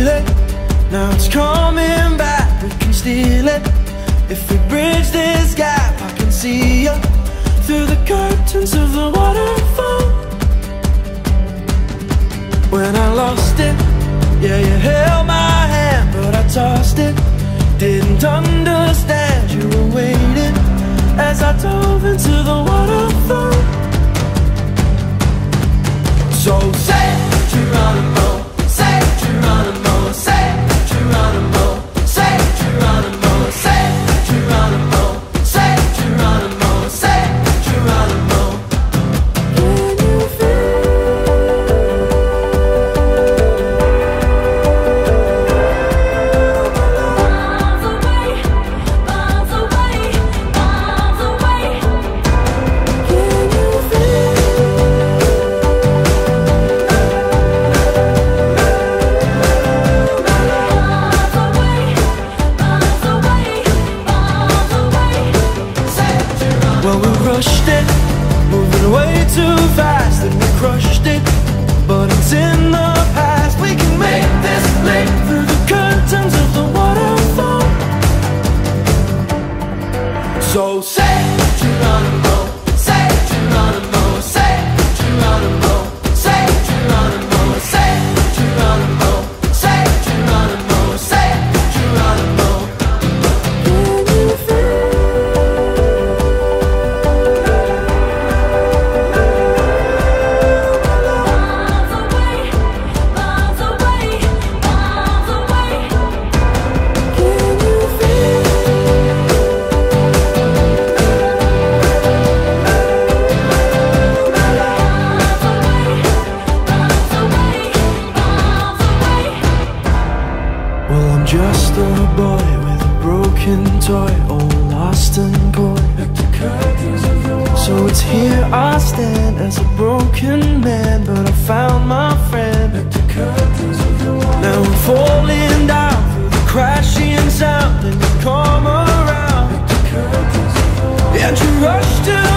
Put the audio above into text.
it. Now it's coming back, we can steal it. If we bridge this gap, I can see you through the curtains of the waterfall. When I lost it, yeah, you held my hand, but I tossed it. Didn't understand you were waiting as I dove into the waterfall. So say Geronimo, say Geronimo, say Geronimo, say Geronimo, say Geronimo, say Geronimo, say Geronimo. Can you feel miles away, miles away, miles away? Can you feel well, we rushed it, moving way too fast, and we crushed it, but it's in the past. We can make this leap through the curtains of the waterfall. So say Geronimo, say Geronimo, say Geronimo, say Geronimo, say Geronimo, say Geronimo, say Geronimo. Can you feel miles away, miles away, miles away? Can you feel well, I'm just a boy with a broken toy, all lost and coy. So it's here I stand as a broken man, but I found my friend. Now I'm falling down through the crashing sound, and you come around, and you rush to